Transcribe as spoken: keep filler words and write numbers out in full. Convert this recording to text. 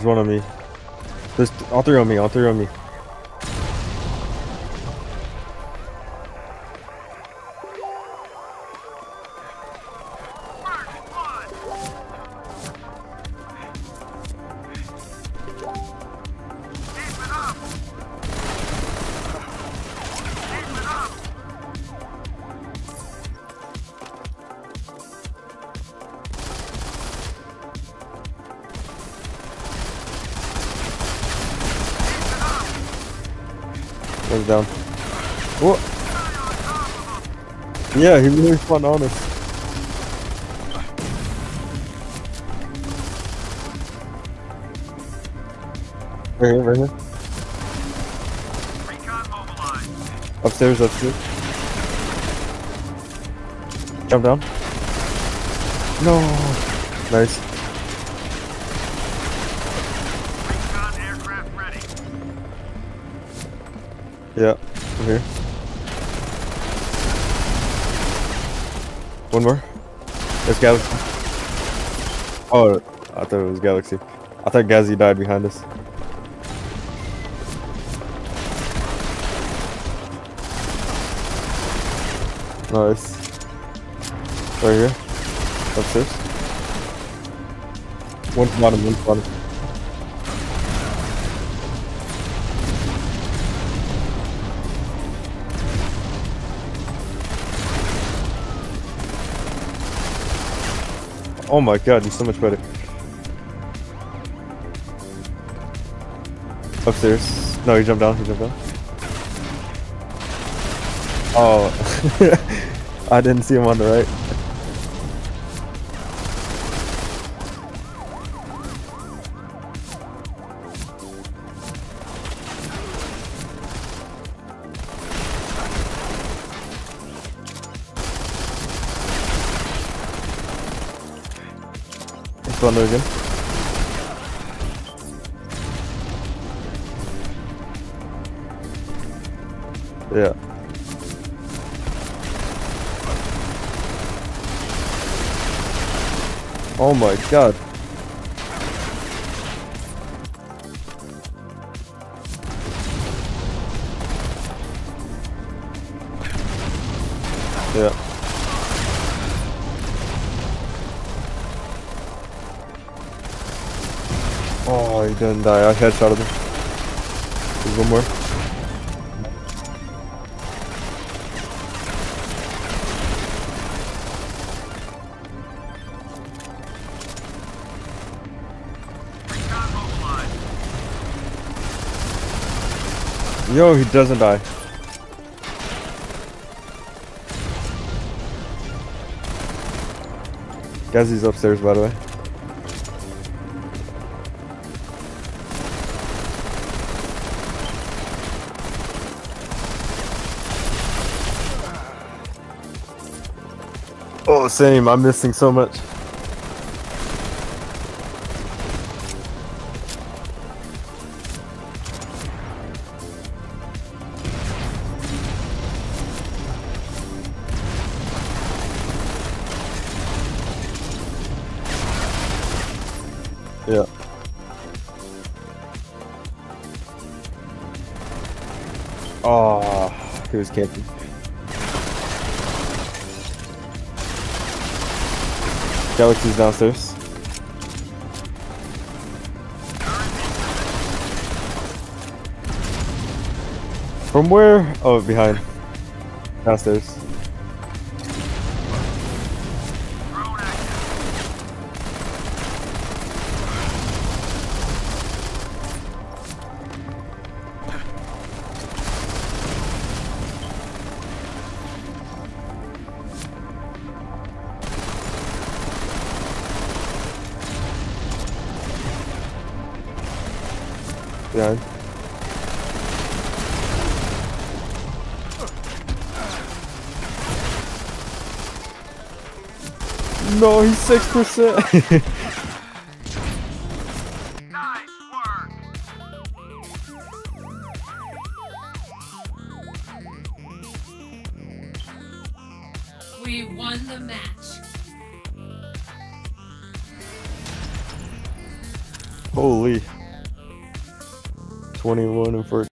There's one on me. There's all three on me. All three on me. One's down. What? Yeah, he really spawned on us. Right here, right here. Upstairs, upstairs. Jump down. No. Nice. Yeah, I'm here. One more. There's Galaxy. Oh, I thought it was Galaxy. I thought Gazzy died behind us. Nice. Right here. Upstairs. One's bottom, one's bottom. Oh my god, he's so much better. Upstairs. No, he jumped down, he jumped down. Oh. I didn't see him on the right. Spawn there again. Yeah. Oh my god. Yeah. Oh, he didn't die. I headshotted him. There's one more. Yo, he doesn't die. Gazzy's upstairs, by the way. Oh, same. I'm missing so much. Yeah. Oh, he was camping. Galaxy's downstairs. From where? Oh, behind. Downstairs. Behind. No, he's six percent. Nice work. We won the match. Holy. twenty-one and fourteen.